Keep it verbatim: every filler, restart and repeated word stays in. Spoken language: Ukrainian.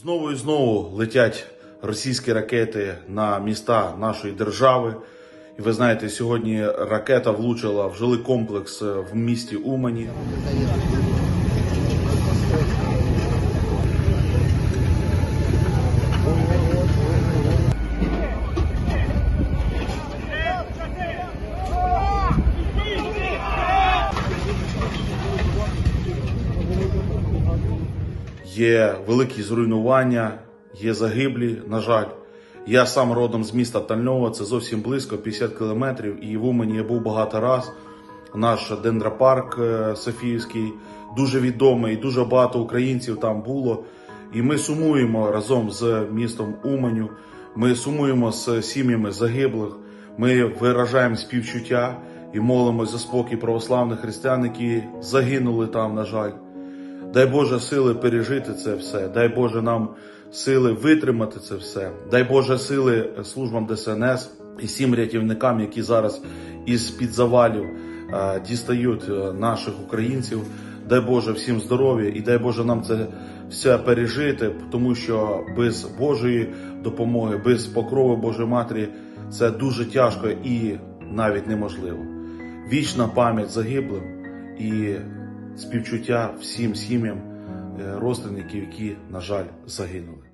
Знову і знову летять російські ракети на міста нашої держави. І ви знаєте, сьогодні ракета влучила в жилий комплекс в місті Умані. Є великі зруйнування, є загиблі, на жаль. Я сам родом з міста Тальнова, це зовсім близько, п'ятдесят кілометрів, і в Умані я був багато раз. Наш дендропарк Софіївський, дуже відомий, дуже багато українців там було. І ми сумуємо разом з містом Уманю, ми сумуємо з сім'ями загиблих, ми виражаємо співчуття і молимось за спокій православних християн, які загинули там, на жаль. Дай Боже сили пережити це все, дай Боже нам сили витримати це все, дай Боже сили службам Де Ес Ен Ес і всім рятівникам, які зараз із-під завалів а, дістають наших українців. Дай Боже всім здоров'я і дай Боже нам це все пережити, тому що без Божої допомоги, без покрови Божої Матері це дуже тяжко і навіть неможливо. Вічна пам'ять загиблим і співчуття всім сім'ям родственників, які, на жаль, загинули.